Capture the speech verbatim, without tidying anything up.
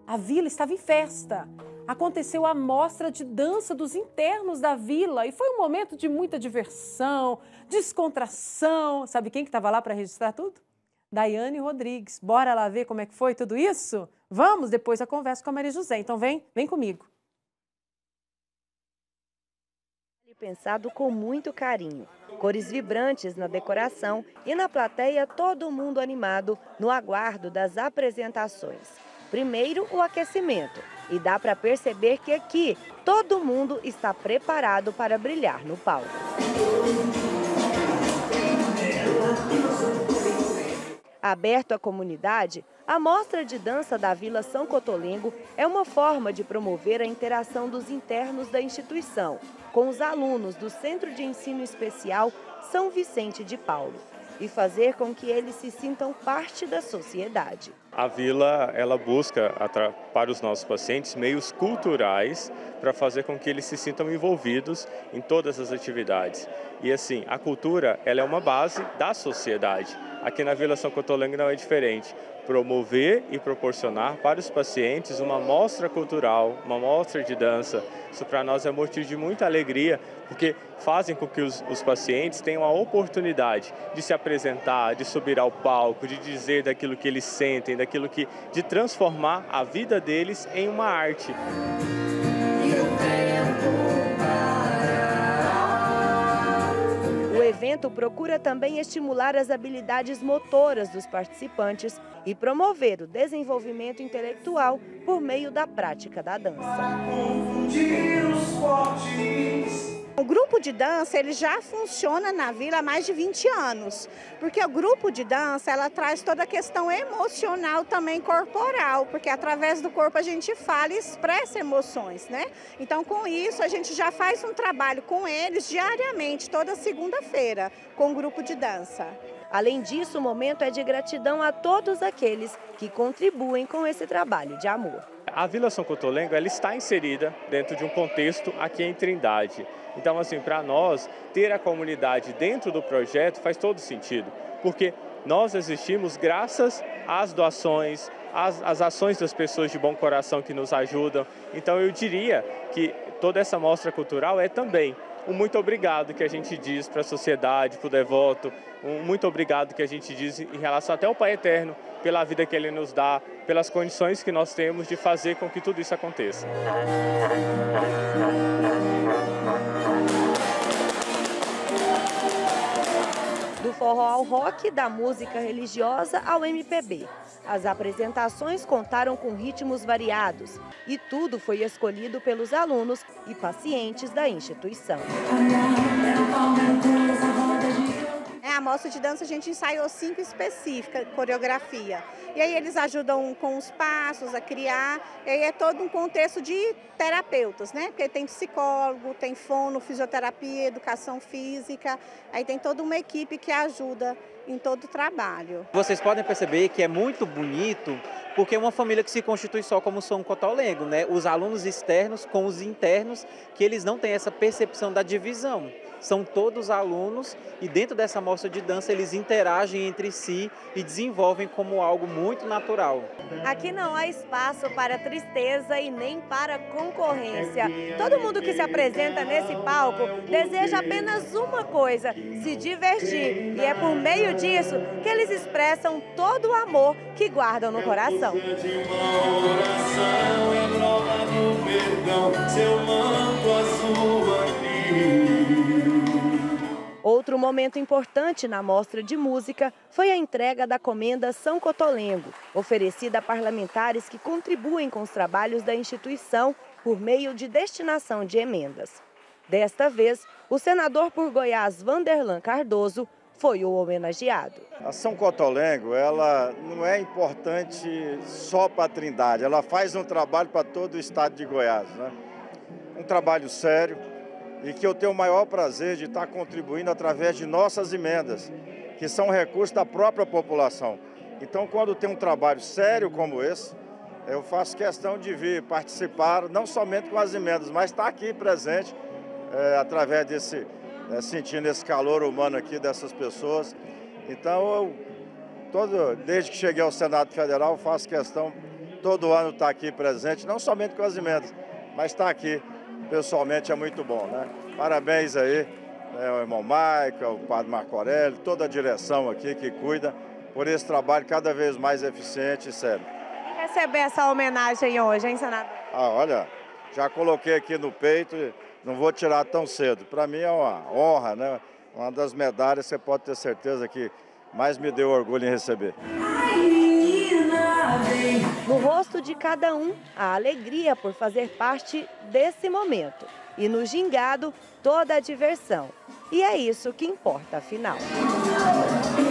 A vila estava em festa. Aconteceu a mostra de dança dos internos da vila e foi um momento de muita diversão, descontração. Sabe quem que estava lá para registrar tudo? Daiane Rodrigues. Bora lá ver como é que foi tudo isso? Vamos, depois eu converso com a Maria José. Então vem, vem comigo. Pensado com muito carinho. Cores vibrantes na decoração e na plateia todo mundo animado no aguardo das apresentações. Primeiro o aquecimento e dá para perceber que aqui todo mundo está preparado para brilhar no palco. Aberto à comunidade, a mostra de dança da Vila São Cotolengo é uma forma de promover a interação dos internos da instituição com os alunos do Centro de Ensino Especial São Vicente de Paulo e fazer com que eles se sintam parte da sociedade. A Vila ela busca para os nossos pacientes meios culturais para fazer com que eles se sintam envolvidos em todas as atividades. E assim, a cultura ela é uma base da sociedade. Aqui na Vila São Cotolengo não é diferente. Promover e proporcionar para os pacientes uma mostra cultural, uma mostra de dança. Isso para nós é motivo de muita alegria, porque fazem com que os, os pacientes tenham a oportunidade de se apresentar, de subir ao palco, de dizer daquilo que eles sentem, daquilo que, de transformar a vida deles em uma arte. O evento procura também estimular as habilidades motoras dos participantes e promover o desenvolvimento intelectual por meio da prática da dança. O grupo de dança ele já funciona na vila há mais de vinte anos, porque o grupo de dança ela traz toda a questão emocional também corporal, porque através do corpo a gente fala e expressa emoções, né? Então com isso a gente já faz um trabalho com eles diariamente, toda segunda-feira, com o grupo de dança. Além disso, o momento é de gratidão a todos aqueles que contribuem com esse trabalho de amor. A Vila São Cotolengo ela está inserida dentro de um contexto aqui em Trindade. Então, assim, para nós, ter a comunidade dentro do projeto faz todo sentido, porque nós existimos graças às doações, às, às ações das pessoas de bom coração que nos ajudam. Então, eu diria que toda essa mostra cultural é também um muito obrigado que a gente diz para a sociedade, para o devoto, um muito obrigado que a gente diz em relação até ao Pai Eterno, pela vida que Ele nos dá, pelas condições que nós temos de fazer com que tudo isso aconteça. Do forró ao rock, da música religiosa ao M P B. As apresentações contaram com ritmos variados e tudo foi escolhido pelos alunos e pacientes da instituição. A mostra de dança a gente ensaiou cinco específicas, coreografia. E aí eles ajudam com os passos a criar, e aí é todo um contexto de terapeutas, né? Porque tem psicólogo, tem fono, fisioterapia, educação física, aí tem toda uma equipe que ajuda em todo o trabalho. Vocês podem perceber que é muito bonito, porque é uma família que se constitui só como São Cotolengo, né? Os alunos externos com os internos, que eles não têm essa percepção da divisão. São todos alunos e dentro dessa mostra de dança eles interagem entre si e desenvolvem como algo muito natural. Aqui não há espaço para tristeza e nem para concorrência. Todo mundo que se apresenta nesse palco deseja apenas uma coisa, se divertir. E é por meio disso que eles expressam todo o amor que guardam no coração. Outro momento importante na mostra de música foi a entrega da Comenda São Cotolengo, oferecida a parlamentares que contribuem com os trabalhos da instituição por meio de destinação de emendas. Desta vez, o senador por Goiás, Vanderlan Cardoso, foi o homenageado. A São Cotolengo, ela não é importante só para a Trindade, ela faz um trabalho para todo o estado de Goiás, né? Um trabalho sério, e que eu tenho o maior prazer de estar contribuindo através de nossas emendas, que são recursos da própria população. Então, quando tem um trabalho sério como esse, eu faço questão de vir participar, não somente com as emendas, mas estar aqui presente, é, através desse, é, sentindo esse calor humano aqui dessas pessoas. Então, eu, todo, desde que cheguei ao Senado Federal, faço questão todo ano estar aqui presente, não somente com as emendas, mas estar aqui pessoalmente é muito bom, né? Parabéns aí, né, o irmão Maica, o padre Marco Aurélio, toda a direção aqui que cuida por esse trabalho cada vez mais eficiente e sério. E receber essa homenagem hoje, hein, senador? Ah, olha, já coloquei aqui no peito, não vou tirar tão cedo. Para mim é uma honra, né? Uma das medalhas, você pode ter certeza que mais me deu orgulho em receber. No rosto de cada um, a alegria por fazer parte desse momento. E no gingado, toda a diversão. E é isso que importa, afinal.